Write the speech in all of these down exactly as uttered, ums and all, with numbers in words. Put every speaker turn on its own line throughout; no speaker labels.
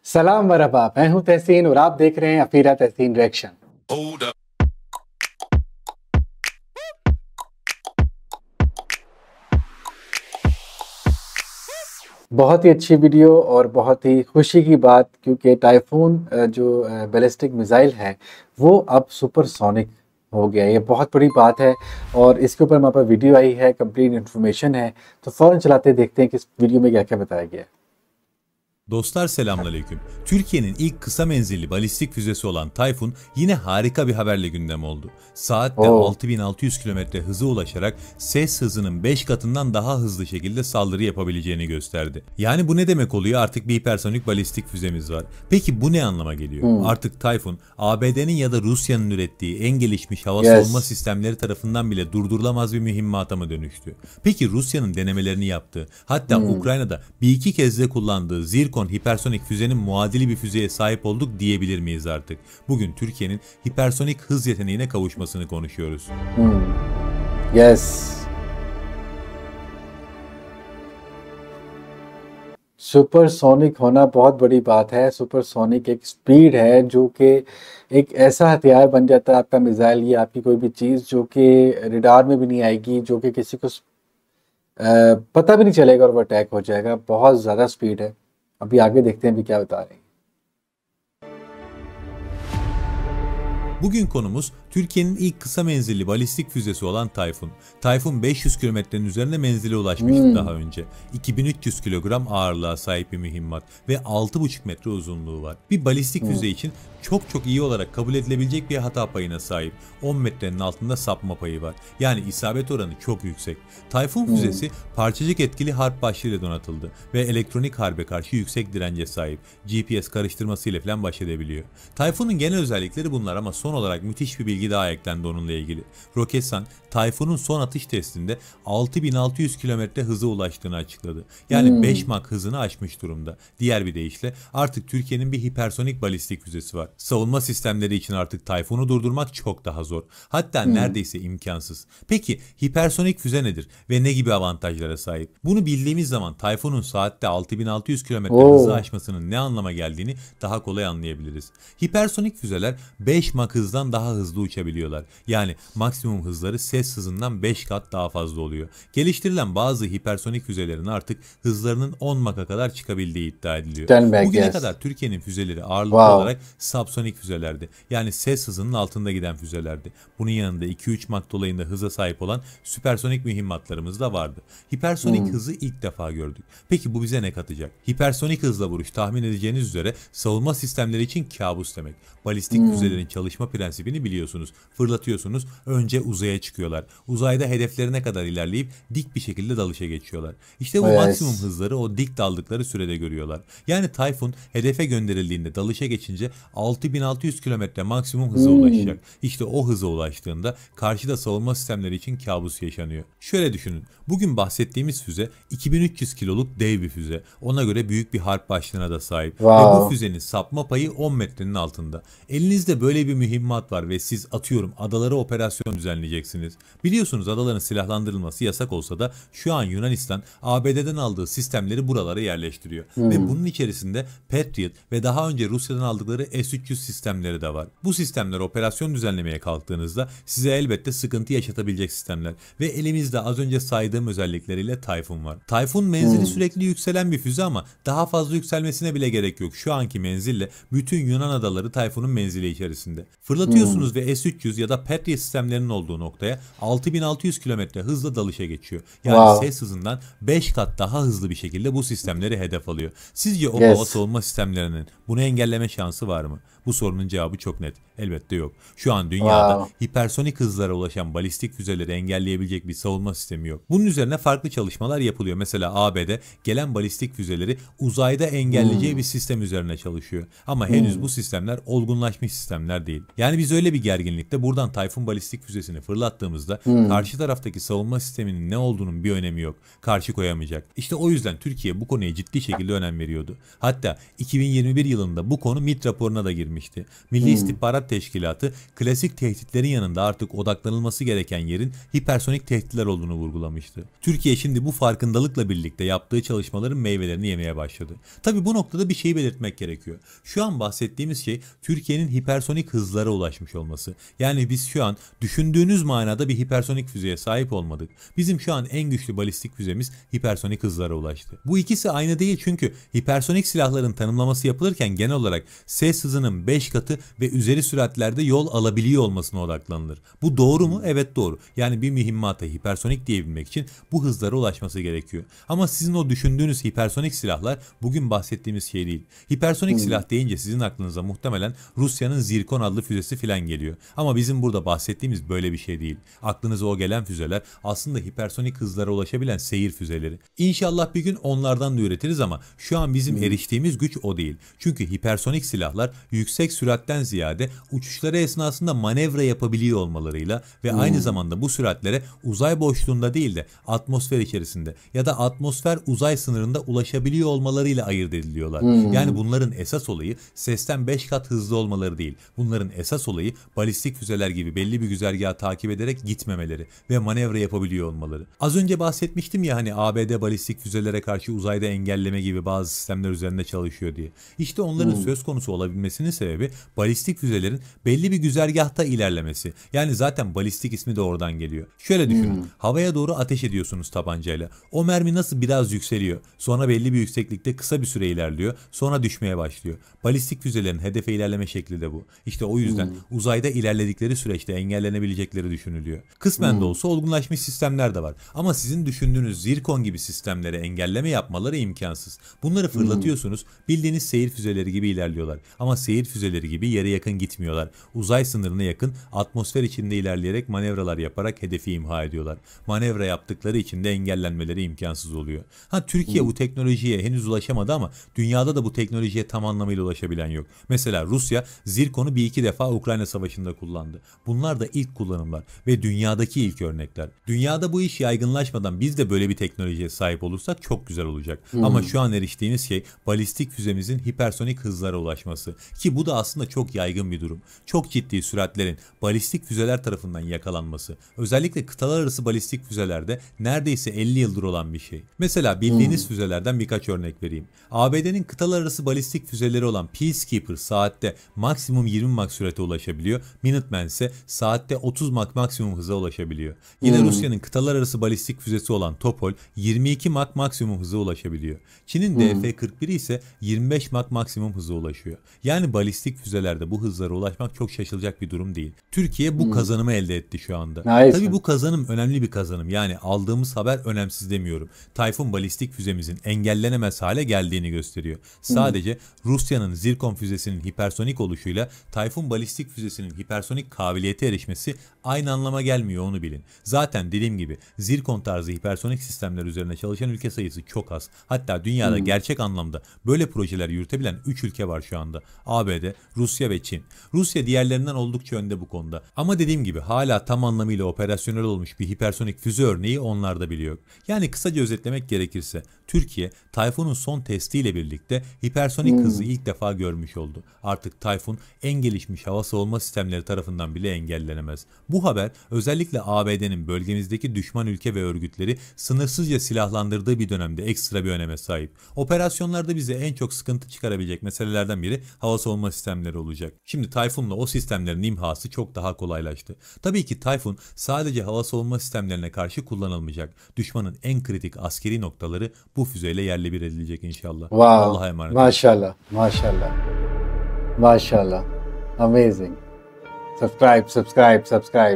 सलाम मरहबा, मैं हूं तहसीन और आप देख रहे हैं अफीरा तहसीन रिएक्शन। बहुत ही अच्छी वीडियो और बहुत ही खुशी की बात, क्योंकि टाइफून जो बैलिस्टिक मिसाइल है वो अब सुपरसोनिक हो गया। ये बहुत बड़ी बात है और इसके ऊपर हमारे पास वीडियो आई है, कंप्लीट इन्फॉर्मेशन है, तो फ़ौरन चलाते देखते हैं कि इस वीडियो में क्या क्या बताया गया है।
Dostlar selamünaleyküm. Türkiye'nin ilk kısa menzilli balistik füzesi olan Tayfun yine harika bir haberle gündem oldu. Saatte
Oo.
altı bin altı yüz kilometre hıza ulaşarak ses hızının beş katından daha hızlı şekilde saldırı yapabileceğini gösterdi. Yani bu ne demek oluyor? Artık bir hipersonik balistik füzemiz var. Peki bu ne anlama geliyor? Hmm. Artık Tayfun A B D'nin ya da Rusya'nın ürettiği en gelişmiş hava
yes.
savunma sistemleri tarafından bile durdurulamaz bir mühimmata mı dönüştü? Peki Rusya'nın denemelerini yaptığı, hatta hmm. Ukrayna'da bir iki kez de kullandığı Zirkon hipersonik füzenin muadili bir füzeye sahip olduk diyebilir miyiz artık? Bugün Türkiye'nin hipersonik hız yeteneğine kavuşmasını konuşuyoruz.
Hmm. Yes. Supersonic होना बहुत बड़ी बात है। सुपरसोनिक एक स्पीड है जो कि एक ऐसा हथियार बन जाता है आपका मिसाइल या आपकी कोई भी चीज़ जो कि रडार में भी नहीं आएगी, जो कि किसी को आ, पता भी नहीं चलेगा और वो अटैक हो जाएगा। बहुत ज़्यादा स्पीड है। अभी आगे देखते हैं भी क्या बता रहे हैं।
Bugün konumuz Türkiye'nin ilk kısa menzilli balistik füzesi olan Tayfun. Tayfun beş yüz kilometrenin üzerine menzile ulaşmıştı hmm. daha önce. iki bin üç yüz kilogram ağırlığa sahip bir mühimmat ve altı buçuk metre uzunluğu var. Bir balistik hmm. füze için çok çok iyi olarak kabul edilebilecek bir hata payına sahip. on metrenin altında sapma payı var. Yani isabet oranı çok yüksek. Tayfun hmm. füzesi parçacık etkili harp başlığıyla donatıldı ve elektronik harbe karşı yüksek dirence sahip. G P S karıştırmasıyla falan baş edebiliyor. Tayfun'un genel özellikleri bunlar ama son olarak müthiş bir bilgi daha eklendi onunla ilgili. Roketsan, Tayfun'un son atış testinde altı bin altı yüz kilometre hıza ulaştığını açıkladı. Yani hmm. beş Mach hızını aşmış durumda. Diğer bir deyişle artık Türkiye'nin bir hipersonik balistik füzesi var. Savunma sistemleri için artık Tayfun'u durdurmak çok daha zor. Hatta hmm. neredeyse imkansız. Peki hipersonik füze nedir ve ne gibi avantajlara sahip? Bunu bildiğimiz zaman Tayfun'un saatte altı bin altı yüz kilometre oh. hızı aşmasının ne anlama geldiğini daha kolay anlayabiliriz. Hipersonik füzeler beş Mach hızdan daha hızlı uçabiliyorlar. Yani maksimum hızları ses hızından beş kat daha fazla oluyor. Geliştirilen bazı hipersonik füzelerin artık hızlarının on Mach'a kadar çıkabildiği iddia ediliyor.
Back,
Bugüne
yes.
kadar Türkiye'nin füzeleri ağırlıklı
wow.
olarak subsonik füzelerdi. Yani ses hızının altında giden füzelerdi. Bunun yanında iki üç Mach dolayında hıza sahip olan süpersonik mühimmatlarımız da vardı. Hipersonik hmm. hızı ilk defa gördük. Peki bu bize ne katacak? Hipersonik hızla vuruş tahmin edeceğiniz üzere savunma sistemleri için kabus demek. Balistik hmm. füzelerin çalışma prensibini biliyorsunuz. Fırlatıyorsunuz, önce uzaya çıkıyorlar. Uzayda hedeflerine kadar ilerleyip dik bir şekilde dalışa geçiyorlar. İşte bu yes. maksimum hızları o dik daldıkları sürede görüyorlar. Yani Tayfun hedefe gönderildiğinde dalışa geçince altı bin altı yüz kilometre maksimum hıza hmm. ulaşacak. İşte o hıza ulaştığında karşıda savunma sistemleri için kabus yaşanıyor. Şöyle düşünün. Bugün bahsettiğimiz füze iki bin üç yüz kiloluk dev bir füze. Ona göre büyük bir harp başlığına da sahip. Wow. Ve bu füzenin sapma payı on metrenin altında. Elinizde böyle bir mühimmat var ve siz atıyorum adalara operasyon düzenleyeceksiniz. Biliyorsunuz adaların silahlandırılması yasak olsa da şu an Yunanistan A B D'den aldığı sistemleri buralara yerleştiriyor. Hmm. Ve bunun içerisinde Patriot ve daha önce Rusya'dan aldıkları S üç yüz sistemleri de var. Bu sistemler operasyon düzenlemeye kalktığınızda size elbette sıkıntı yaşatabilecek sistemler. Ve elimizde az önce saydığım özellikleriyle Tayfun var. Tayfun menzili hmm. sürekli yükselen bir füze ama daha fazla yükselmesine bile gerek yok. Şu anki menzille bütün Yunan adaları Tayfun'un menzili içerisinde. Fırlatıyorsunuz hmm. ve S üç yüz ya da Patriot sistemlerinin olduğu noktaya altı bin altı yüz kilometre hızla dalışa geçiyor. Yani wow. ses hızından beş kat daha hızlı bir şekilde bu sistemleri hedef alıyor. Sizce o yes. hava savunma sistemlerinin bunu engelleme şansı var mı? Bu sorunun cevabı çok net. Elbette yok. Şu an dünyada wow. hipersonik hızlara ulaşan balistik füzeleri engelleyebilecek bir savunma sistemi yok. Bunun üzerine farklı çalışmalar yapılıyor. Mesela A B D gelen balistik füzeleri uzayda engelleyeceği hmm. bir sistem üzerine çalışıyor. Ama hmm. henüz bu sistemler olgunlaşmış sistemler değil. Yani biz öyle bir gerginlikte buradan Tayfun balistik füzesini fırlattığımızda hmm. karşı taraftaki savunma sisteminin ne olduğunun bir önemi yok. Karşı koyamayacak. İşte o yüzden Türkiye bu konuya ciddi şekilde önem veriyordu. Hatta iki bin yirmi bir yılında bu konu M İ T raporuna da girmişti. getirmişti. Milli
Hmm.
İstihbarat Teşkilatı klasik tehditlerin yanında artık odaklanılması gereken yerin hipersonik tehditler olduğunu vurgulamıştı. Türkiye şimdi bu farkındalıkla birlikte yaptığı çalışmaların meyvelerini yemeye başladı. Tabi bu noktada bir şeyi belirtmek gerekiyor. Şu an bahsettiğimiz şey Türkiye'nin hipersonik hızlara ulaşmış olması. Yani biz şu an düşündüğünüz manada bir hipersonik füzeye sahip olmadık. Bizim şu an en güçlü balistik füzemiz hipersonik hızlara ulaştı. Bu ikisi aynı değil çünkü hipersonik silahların tanımlaması yapılırken genel olarak ses hızının beş katı ve üzeri süratlerde yol alabiliyor olmasına odaklanılır. Bu doğru mu? Evet doğru. Yani bir mühimmata hipersonik diyebilmek için bu hızlara ulaşması gerekiyor. Ama sizin o düşündüğünüz hipersonik silahlar bugün bahsettiğimiz şey değil. Hipersonik hmm. silah deyince sizin aklınıza muhtemelen Rusya'nın Zirkon adlı füzesi filan geliyor. Ama bizim burada bahsettiğimiz böyle bir şey değil. Aklınıza o gelen füzeler aslında hipersonik hızlara ulaşabilen seyir füzeleri. İnşallah bir gün onlardan da üretiriz ama şu an bizim hmm. eriştiğimiz güç o değil. Çünkü hipersonik silahlar yüksek süratten ziyade uçuşları esnasında manevra yapabiliyor olmalarıyla ve hmm. aynı zamanda bu süratlere uzay boşluğunda değil de atmosfer içerisinde ya da atmosfer uzay sınırında ulaşabiliyor olmalarıyla ayırt ediliyorlar. Hmm. Yani bunların esas olayı sesten beş kat hızlı olmaları değil. Bunların esas olayı balistik füzeler gibi belli bir güzergahı takip ederek gitmemeleri ve manevra yapabiliyor olmaları. Az önce bahsetmiştim ya hani A B D balistik füzelere karşı uzayda engelleme gibi bazı sistemler üzerinde çalışıyor diye. İşte onların hmm. söz konusu olabilmesinin sebebi balistik füzelerin belli bir güzergahta ilerlemesi. Yani zaten balistik ismi de oradan geliyor. Şöyle düşünün. Hmm. Havaya doğru ateş ediyorsunuz tabancayla. O mermi nasıl biraz yükseliyor. Sonra belli bir yükseklikte kısa bir süre ilerliyor. Sonra düşmeye başlıyor. Balistik füzelerin hedefe ilerleme şekli de bu. İşte o yüzden hmm. uzayda ilerledikleri süreçte engellenebilecekleri düşünülüyor. Kısmen hmm. de olsa olgunlaşmış sistemler de var. Ama sizin düşündüğünüz Zirkon gibi sistemlere engelleme yapmaları imkansız. Bunları fırlatıyorsunuz. Bildiğiniz seyir füzeleri gibi ilerliyorlar. Ama seyir füzeleri gibi yere yakın gitmiyorlar. Uzay sınırına yakın atmosfer içinde ilerleyerek manevralar yaparak hedefi imha ediyorlar. Manevra yaptıkları için de engellenmeleri imkansız oluyor. Ha Türkiye hmm. bu teknolojiye henüz ulaşamadı ama dünyada da bu teknolojiye tam anlamıyla ulaşabilen yok. Mesela Rusya Zirkon'u bir iki defa Ukrayna Savaşı'nda kullandı. Bunlar da ilk kullanımlar ve dünyadaki ilk örnekler. Dünyada bu iş yaygınlaşmadan biz de böyle bir teknolojiye sahip olursak çok güzel olacak. Hmm. Ama şu an eriştiğiniz şey balistik füzemizin hipersonik hızlara ulaşması. Ki bu da aslında çok yaygın bir durum. Çok ciddi süratlerin balistik füzeler tarafından yakalanması. Özellikle kıtalar arası balistik füzelerde neredeyse elli yıldır olan bir şey. Mesela bildiğiniz hmm. füzelerden birkaç örnek vereyim. A B D'nin kıtalar arası balistik füzeleri olan Peacekeeper saatte maksimum yirmi Mach sürate ulaşabiliyor. Minuteman ise saatte otuz Mach maksimum hıza ulaşabiliyor. Yine hmm. Rusya'nın kıtalar arası balistik füzesi olan Topol yirmi iki Mach maksimum hıza ulaşabiliyor. Çin'in hmm. D F kırk biri ise yirmi beş Mach maksimum hıza ulaşıyor. Yani balistik füzelerde bu hızlara ulaşmak çok şaşılacak bir durum değil. Türkiye bu hmm. kazanımı elde etti şu anda. Nice. Tabii bu kazanım önemli bir kazanım. Yani aldığımız haber önemsiz demiyorum. Tayfun balistik füzemizin engellenemez hale geldiğini gösteriyor. Sadece hmm. Rusya'nın Zirkon füzesinin hipersonik oluşuyla Tayfun balistik füzesinin hipersonik kabiliyete erişmesi aynı anlama gelmiyor, onu bilin. Zaten dediğim gibi Zirkon tarzı hipersonik sistemler üzerine çalışan ülke sayısı çok az. Hatta dünyada hmm. gerçek anlamda böyle projeler yürütebilen üç ülke var şu anda. A B D, Rusya ve Çin. Rusya diğerlerinden oldukça önde bu konuda. Ama dediğim gibi hala tam anlamıyla operasyonel olmuş bir hipersonik füze örneği onlarda bile yok. Yani kısaca özetlemek gerekirse Türkiye Tayfun'un son testiyle birlikte hipersonik hmm. hızı ilk defa görmüş oldu. Artık Tayfun en gelişmiş hava savunma sistemleri tarafından bile engellenemez. Bu haber özellikle A B D'nin bölgemizdeki düşman ülke ve örgütleri sınırsızca silahlandırdığı bir dönemde ekstra bir öneme sahip. Operasyonlarda bize en çok sıkıntı çıkarabilecek meselelerden biri hava savunma sistemleri olacak. Şimdi Tayfun'la o sistemlerin imhası çok daha kolaylaştı. Tabii ki Tayfun sadece hava savunma sistemlerine karşı kullanılmayacak. Düşmanın en kritik askeri noktaları bu füzeyle yerle bir edilecek inşallah.
Wow. Allah'a emanet olun. Maşallah, maşallah. Maşallah. Amazing. Subscribe, subscribe, subscribe.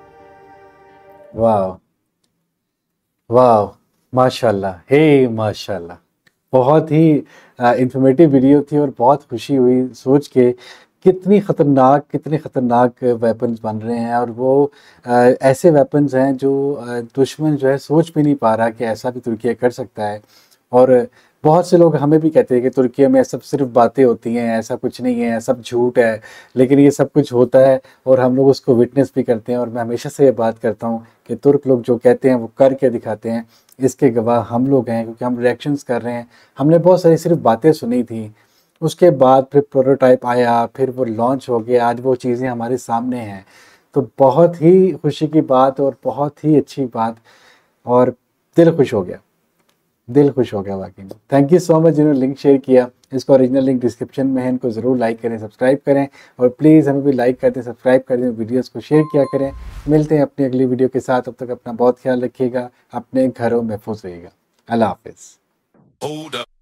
Wow. Wow. माशाल्लाह, हे माशाल्लाह, बहुत ही informative video थी और बहुत खुशी हुई सोच के कितनी ख़तरनाक कितने ख़तरनाक वेपन्स बन रहे हैं और वो आ, ऐसे वेपन्स हैं जो आ, दुश्मन जो है सोच भी नहीं पा रहा कि ऐसा भी तुर्की कर सकता है। और बहुत से लोग हमें भी कहते हैं कि तुर्की में सब सिर्फ बातें होती हैं, ऐसा कुछ नहीं है, सब झूठ है, लेकिन ये सब कुछ होता है और हम लोग उसको विटनेस भी करते हैं। और मैं हमेशा से ये बात करता हूँ कि तुर्क लोग जो कहते हैं वो करके दिखाते हैं, इसके गवाह हम लोग हैं क्योंकि हम रिएक्शंस कर रहे हैं। हमने बहुत सारी सिर्फ बातें सुनी थी उसके बाद फिर प्रोटोटाइप आया, फिर वो लॉन्च हो गया, आज वो चीज़ें हमारे सामने हैं। तो बहुत ही खुशी की बात और बहुत ही अच्छी बात, और दिल खुश हो गया, दिल खुश हो गया वाकई में। थैंक यू सो मच जिन्होंने लिंक शेयर किया। इसका ओरिजिनल लिंक डिस्क्रिप्शन में है, इनको ज़रूर लाइक करें, सब्सक्राइब करें, और प्लीज़ हमें भी लाइक कर दें, सब्सक्राइब कर दें, वीडियोस को शेयर किया करें। मिलते हैं अपनी अगली वीडियो के साथ, तब तक अपना बहुत ख्याल रखिएगा, अपने घरों महफूज रहिएगा। अल्लाह हाफिज़।